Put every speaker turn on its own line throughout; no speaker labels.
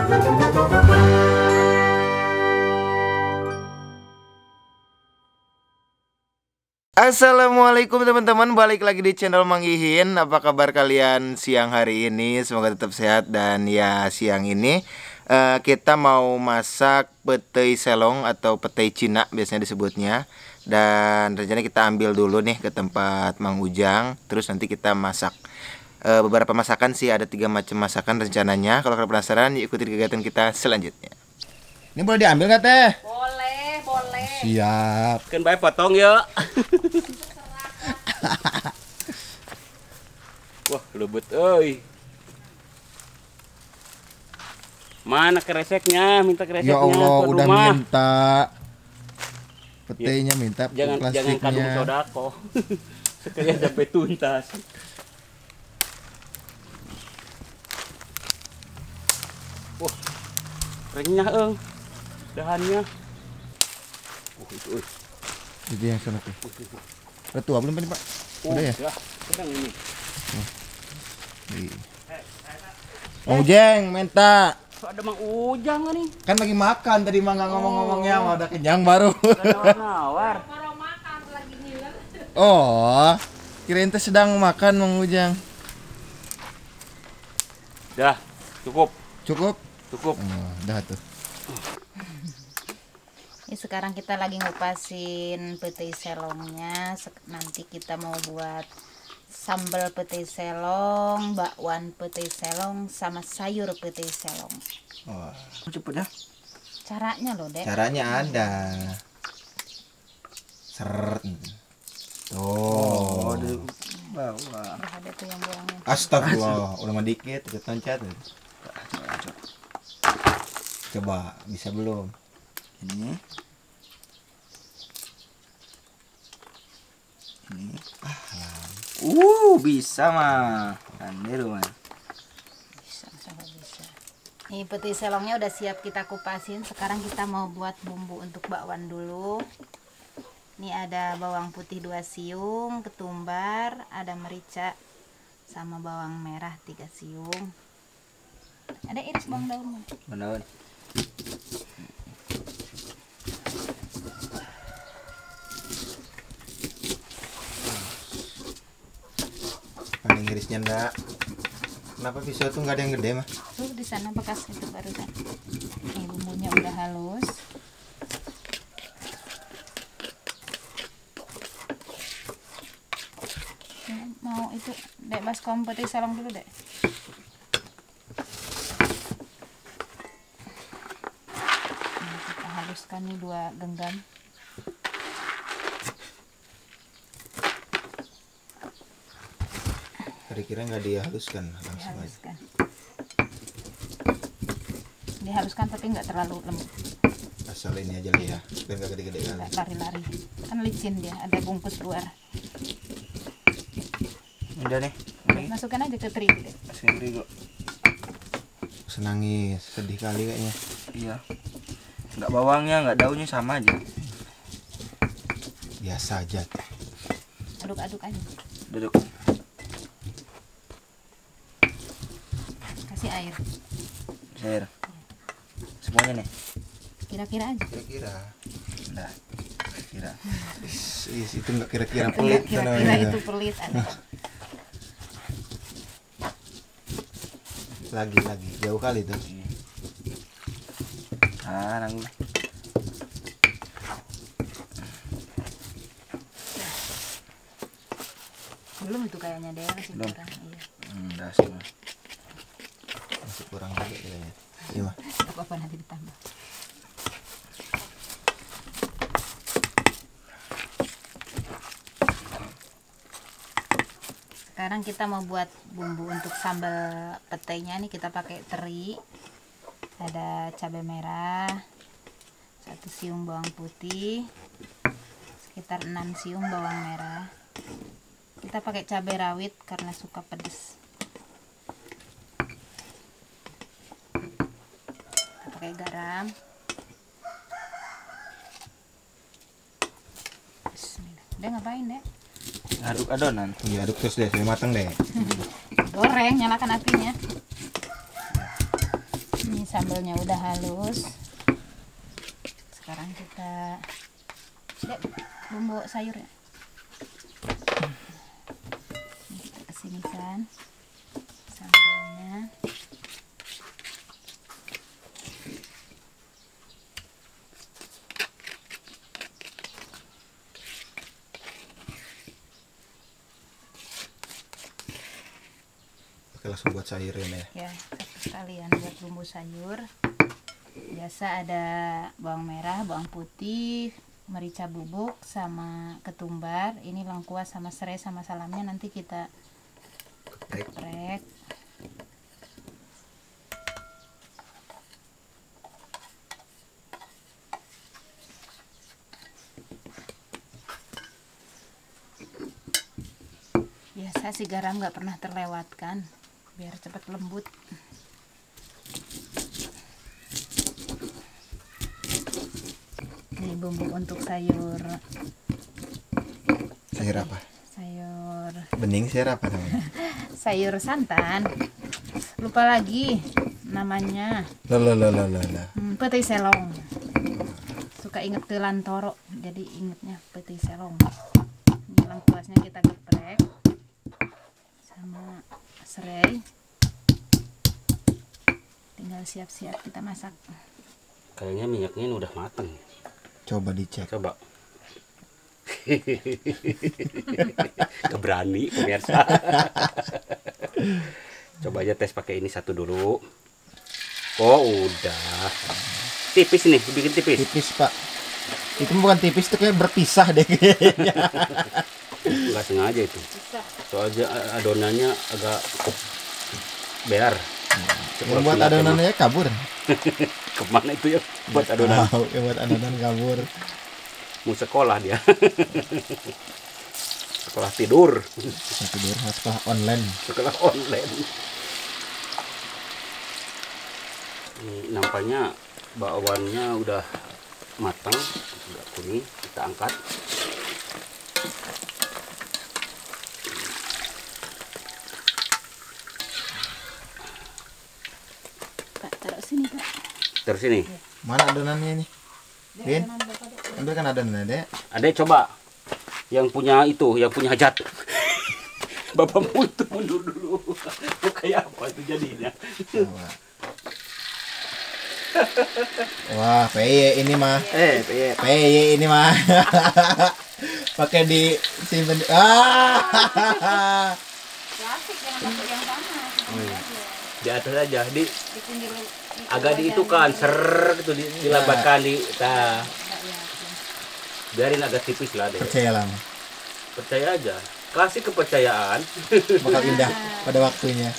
Assalamualaikum teman-teman, balik lagi di channel Mang Ihin. Apa kabar kalian siang hari ini? Semoga tetap sehat. Dan ya, siang ini kita mau masak petai selong atau petai Cina biasanya disebutnya. Dan rencananya kita ambil dulu nih ke tempat Mang Ujang. Terus nanti kita masak beberapa masakan sih, ada 3 macam masakan rencananya. Kalau kalian penasaran, ikuti kegiatan kita selanjutnya. Ini boleh diambil nggak teh?
Boleh, boleh.
Siap.
Kan baik potong ya. Wah, lembut euy. Mana kreseknya? Minta kreseknya.
Ya Allah, udah
rumah.
minta. Petainya minta,
Jangan kadung sodako. Sekalian sampai tuntas. Wah, renyah dahannya. Itu.
Jadi yang sana tuh. Udah tua belum ini Pak? Udah ya?
Sedang ini.
Mang Ujang minta.
Ada Mang Ujang nih.
Kan lagi makan tadi mah nggak ngomong-ngomongnya, udah kenyang baru.
Nawar.
Baru makan lagi ngiler.
Oh, kirain teh sedang makan Mang Ujang.
Dah, cukup.
Cukup?
Cukup.
Oh, dah tuh.
Ini sekarang kita lagi ngupasin petai selongnya. Nanti kita mau buat sambal petai selong, bakwan petai selong, sama sayur petai selong.
Wah, cepet ya?
Caranya loh, Dek.
Caranya ada. Seret. Oh,
Udah ada tuh yang buangnya.
astagfirullah, udah mah dikit, udah loncat. Coba, bisa belum? Ini.
Bisa mah. Aneh mah.
Bisa, sangat bisa. Ini petai selongnya udah siap kita kupasin. Sekarang kita mau buat bumbu untuk bakwan dulu. Ini ada bawang putih 2 siung, ketumbar, ada merica, sama bawang merah 3 siung. Ada iris bawang daun.
Benar.
Paling irisnya enggak. Kenapa pisau tuh nggak ada yang gede mah?
Tuh di sana bekas itu barusan. Ini bumbunya udah halus. Mau itu Dek baskom petai selong dulu, Dek. Nah, kita haluskan nih 2 genggam.
Kira-kira nggak dihaluskan langsung aja.
Dihaluskan. Dihaluskan tapi nggak terlalu lembut.
Asal ini aja lah ya, biar nggak gede-gede kali.
Nggak lari-lari. Kan licin dia, ada bungkus luar.
Udah nih.
Masukkan aja ke terigu, Dek.
Masukin terigu.
Senangis, sedih kali kayaknya.
Iya. Enggak bawangnya, enggak daunnya sama aja.
Biasa aja.
Aduk-aduk aja.
Duduk.
Kasih air.
Air. Semuanya nih.
Kira-kira aja.
Kira-kira.
Nah. Kira.
Itu nggak kira-kira pelit.
Kira-kira itu pelit.
Lagi jauh kali tuh.
Ah, nanggung.
Belum itu kayaknya deh, masih
Belum.
kurang. Iya.
Udah semua.
Masih kurang lagi kayaknya. Iya mah.
Apa nanti ditambah. Sekarang kita mau buat bumbu untuk sambal petainya. Nih kita pakai teri, ada cabai merah, 1 siung bawang putih, sekitar 6 siung bawang merah. Kita pakai cabai rawit karena suka pedas. Kita pakai garam. Bismillah. Udah ngapain, Dek?
Aduk adonan.
Iya, aduk terus deh, sampai matang deh.
Goreng, nyalakan apinya. Ini sambalnya udah halus. Sekarang kita Dek, bumbu sayurnya. Ini kita kesinikan sambalnya.
Oke, langsung buat sayurin ya.
Ya, satu sekalian buat bumbu sayur. Biasa ada bawang merah, bawang putih, merica bubuk, sama ketumbar. Ini lengkuas sama serai sama salamnya nanti kita geprek. Biasa sih garam nggak pernah terlewatkan biar cepat lembut. Ini bumbu untuk sayur.
Sayur apa?
Sayur
Bening sayur apa namanya?
sayur santan. Lupa lagi namanya.
Loh.
Petai selong. Suka inget ke lantoro, jadi ingetnya petai selong. Ini lengkuasnya kita geprek sama serai. Tinggal siap-siap kita masak.
Kayaknya minyaknya ini udah mateng.
Coba dicek.
Coba. Keberani pemirsa. Coba aja tes pakai ini satu dulu. Oh udah. Tipis nih, bikin tipis.
Tipis Pak. Itu bukan tipis, itu kayak berpisah deh kayaknya.
Nggak sengaja itu.
Bisa.
Soalnya adonannya agak bear.
Yang buat adonannya kabur.
Kemana itu ya buat adonan?
Tahu, yang buat adonan kabur.
Mau sekolah dia. Sekolah tidur.
Tidur sekolah online.
Sekolah online. Ini nampaknya bakwannya udah matang, udah kuning. Kita angkat.
Pak, taruh sini, Pak.
Terus ini,
Mana adonannya ini? Din, ambil kan adonannya, Dek.
adek coba yang punya itu, yang punya hajat. Bapak mundur dulu. Mau kayak apa itu jadinya?
Coba. Wah, PY ini mah. PY ini mah. Pakai di simpen.
Plastik jangan pakai yang panas.
Di atas aja, di
Di pinggir
agak diitukan, ser gitu dilambatkan di. Nah, biarin agak tipis lah deh.
Percayalah, mah.
Percaya aja. Kasih kepercayaan.
Bakal indah pada waktunya.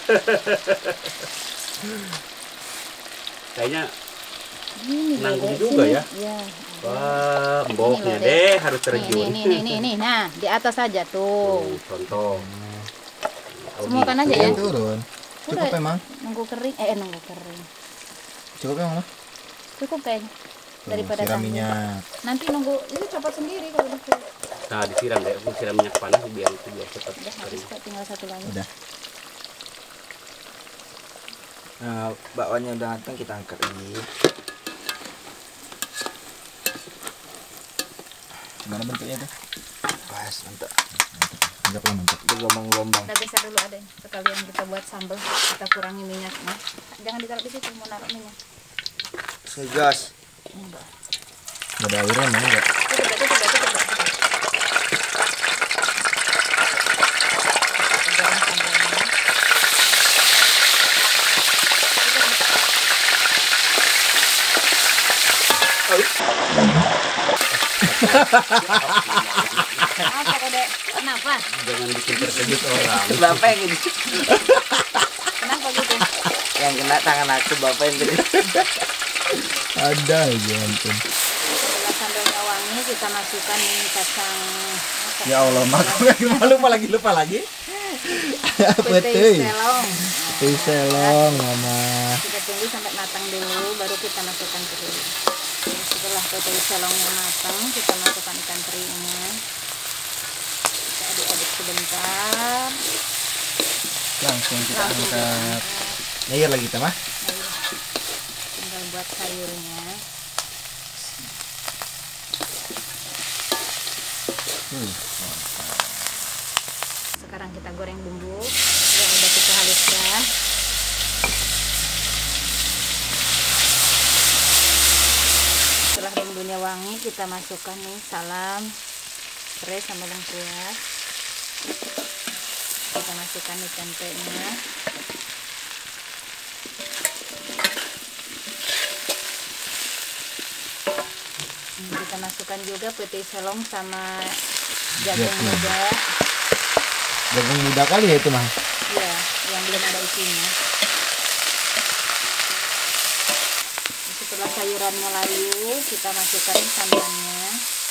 Kayaknya
Ini
nanggung
Dek,
juga
sini.
ya.
Ya.
Wah, mboknya
Ini loh,
deh harus terjun.
Nih. Nah, di atas aja tuh.
Contoh.
Semua kan aja ya.
Turun. Cukup
Udah,
emang.
Nunggu kering. Nunggu kering.
Cukup emang, mah.
Cukup kayaknya. Daripada
Siram
tanggung.
minyak.
Nanti nunggu itu copot sendiri kalau gitu.
Nah, disiram deh. Aku siram minyak panas biar cepat
Udah habis
kering.
kok, tinggal satu lagi.
Udah.
Nah, bakwannya udah matang, kita angkat lagi.
Gimana bentuknya tuh?
Pas, mantap.
Anggaplah mantap.
Bergelombang-gelombang.
Kita geser dulu ada sekalian kita buat sambal. Kita kurangi minyaknya. Jangan ditaruh di situ, mau naruh minyak.
Segas.
Enggak.
Gak ada airnya emang enggak?
Tutup. Goreng sambalnya. Kenapa kok, Dek? Kenapa?
Jangan bikin terkejut orang.
Bapak yang ini.
Kenapa gitu?
Yang kena tangan aku, bapak yang ini.
Ada aja ampun.
Setelah sambalnya wangi, kita masukkan ini kacang.
Ya Allah, mak aku lagi lupa lagi.
Petai selong.
Petai selong, Mama.
Kita tunggu sampai matang dulu, baru kita masukkan teri. Nah, setelah petai selongnya matang, kita masukkan ikan terinya. Kita aduk-aduk sebentar.
Langsung kita angkat. Layer lagi kita mah.
buat sayurnya. Sekarang kita goreng bumbu yang udah kita haluskan. Setelah bumbunya wangi, kita masukkan nih salam, serai sama lengkuas. Kita masukkan nih tempenya. Kita masukkan juga pete selong sama jagung muda.
Jagung muda kali ya itu mah.
Iya, yang belum ada isinya. Setelah sayurannya layu, kita masukkan santannya.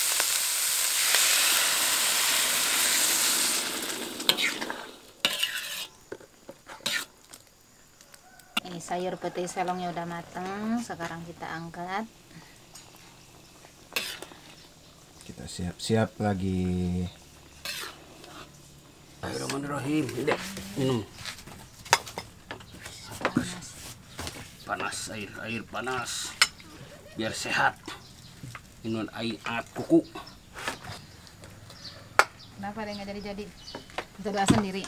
Ini sayur pete selongnya udah matang, sekarang kita angkat.
Kita siap-siap lagi.
Bismillahirrahmanirrahim. Dek, minum. Panas air panas. Biar sehat. Minum air hangat kuku.
Kenapa dia nggak jadi? Kita doa sendiri.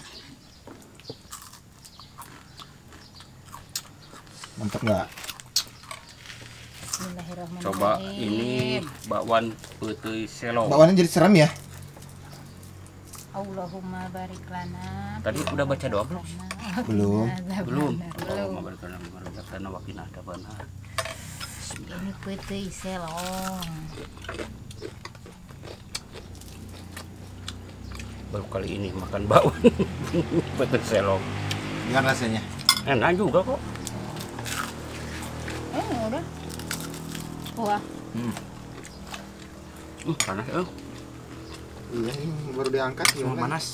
Mantap nggak?
Bismillahirrahmanirrahim.
Coba ini bakwan putih selong.
Bakwannya jadi serem ya?
Allahumma barik lana.
Tadi udah baca doa belum?
Belum.
Belum. Allahumma barik lana bima razaqtana wa qina adzabannar.
Ini putih selong.
Baru kali ini makan bakwan putih selong.
Gimana rasanya?
Enak juga kok.
Udah. Wah.
Panas ya.
Iya, ini baru diangkat gimana?
Panas.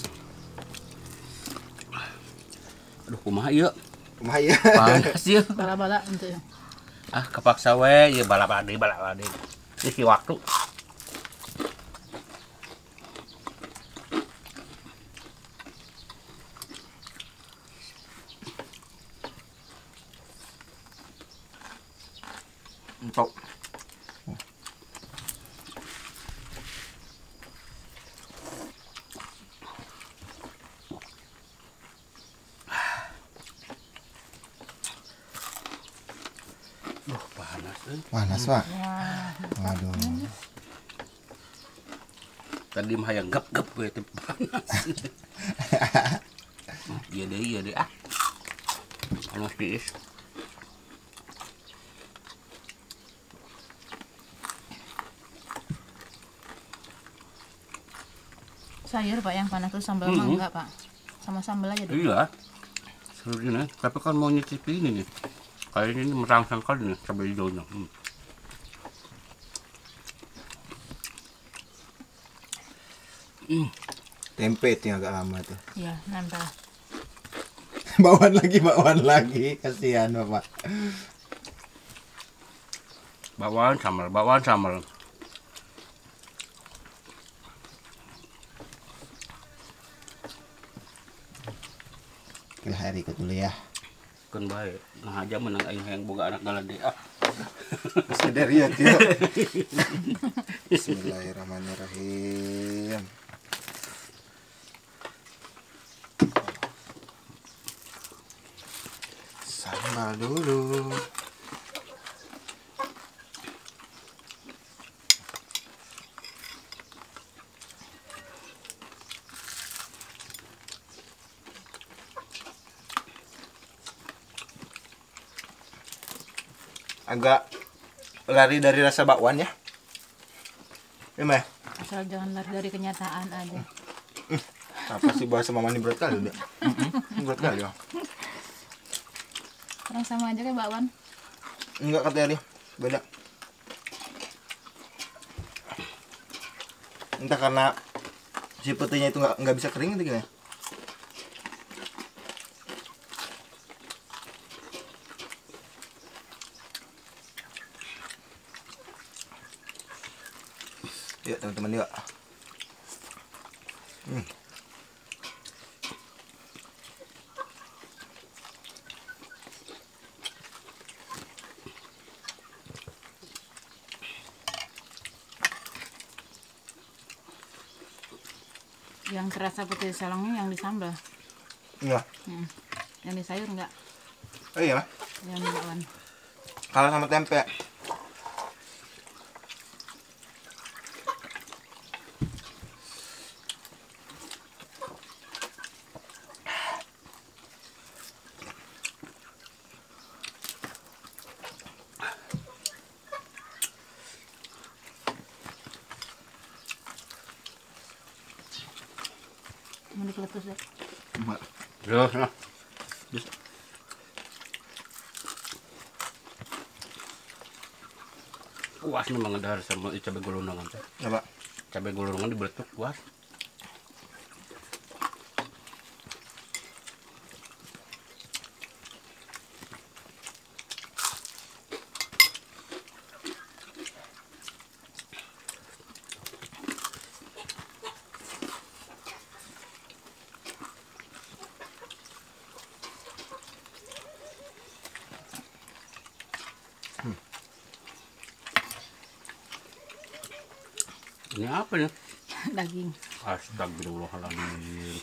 Aduh, kumaha ieu?
Kumaha ya?
Panas ieu.
Bala-bala untuk
Ah, kepaksa we, ieu balap-balap. Isi waktu. Untuk
Panas, Pak. Waduh.
tadi mah yang gep-gep we teh panas. Iya deh ah. Panas piis.
sayur Pak yang panas tuh sambal mah enggak Pak? Sama sambal aja dulu.
Iya. Seru nih, tapi kan mau nyicipi ini nih. Kayaknya ini merangsang kali nih cabai hijaunya.
Tempe itu yang agak lama tuh.
Iya, nempel.
Bakwan lagi. Kasihan Bapak.
Bakwan sambal.
Ya, hari ikut dulu ya.
Kan baik. Nah aja menang aing yang boga anak galade ah.
Sadar ya, Tio. Bismillahirrahmanirrahim. Sambal dulu. Agak lari dari rasa bakwan ya. Gimana?
Asal jangan lari dari kenyataan aja.
Apa sih bahasa mama ini berat kali udah? Berat kali ya.
Orang sama aja kayak bakwan.
Enggak katanya dia, beda. Entah karena si petinya itu nggak bisa kering itu gimana? Yuk teman-teman yuk.
Yang terasa putih selongnya yang di sambal.
Iya.
Yang di sayur enggak?
Oh iya.
Yang di bakwan.
Kalau sama tempe.
Mau dikeletus deh.
Enggak.
Loh, nah. Puas memang ada sama cabai golongan teh.
Coba.
Cabai golongan dibeletuk puas. Ini apa nih?
Daging.
Astagfirullahaladzim.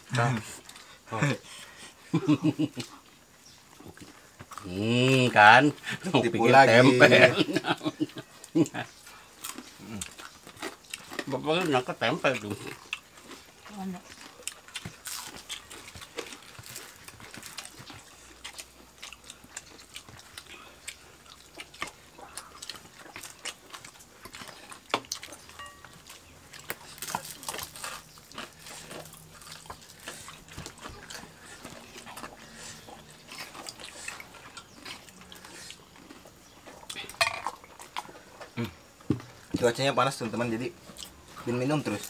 Kan, mau
Tipu
pikir
lagi.
tempe. Bapaknya nyangka tempe tuh.
Ada.
Cuacanya panas teman-teman, jadi minum terus.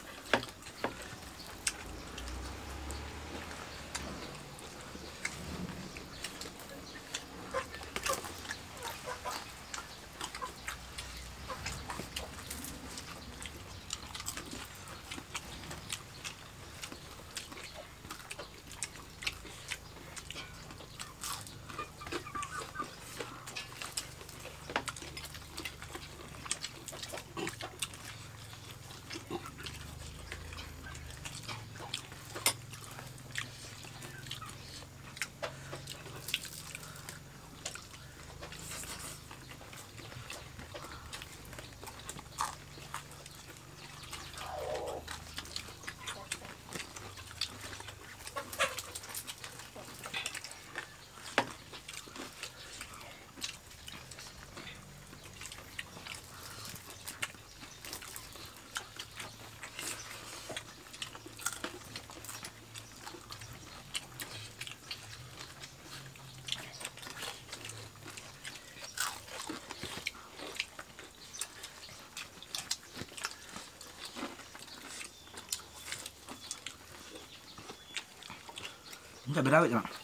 Ini cabai rawit ya, Mak?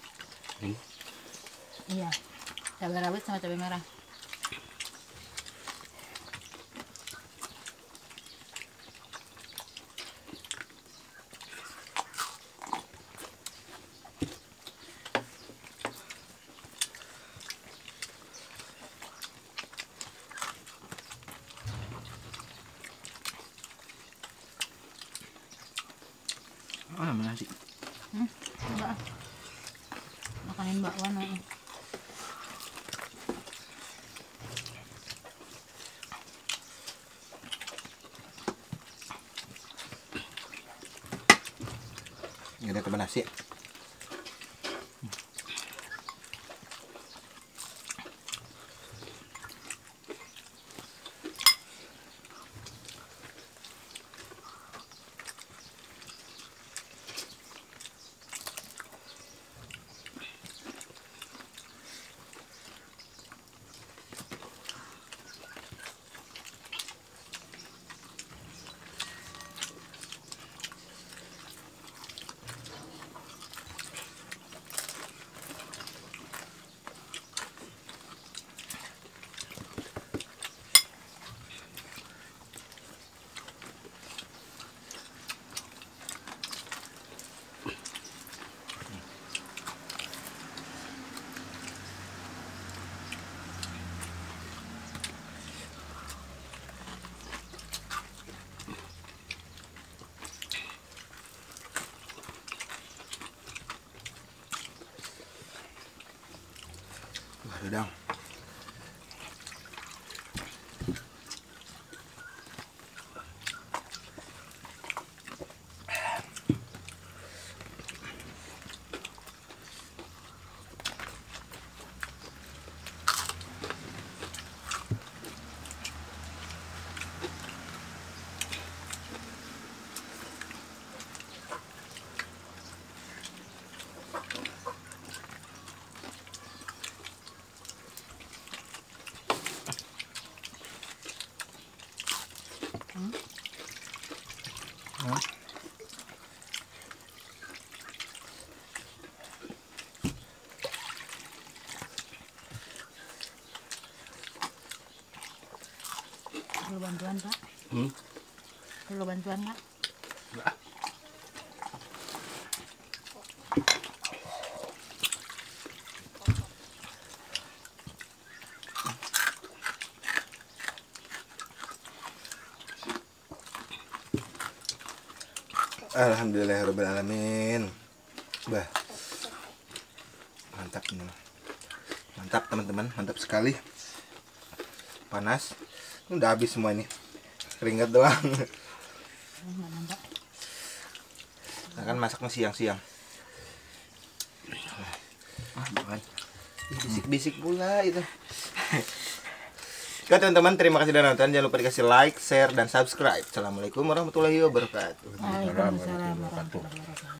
Iya. Cabai rawit sama cabai merah.
Oh, namanya nasi.
Enggak. Makanin bakwan aja.
Ini ada coba nasi. Dadang.
Perlu bantuan Pak? Perlu bantuan Pak?
Alhamdulillahirrahmanirrahim. Bah, mantap ini. Mantap teman-teman, mantap sekali. Panas. Ini udah habis semua ini. Keringat doang.
Enggak nambah.
Nah, kan masaknya siang-siang.
Makan.
Bisik-bisik pula itu. Oke teman-teman, terima kasih sudah nonton. Jangan lupa dikasih like, share, dan subscribe. Assalamualaikum warahmatullahi wabarakatuh.
Waalaikumsalam warahmatullahi wabarakatuh.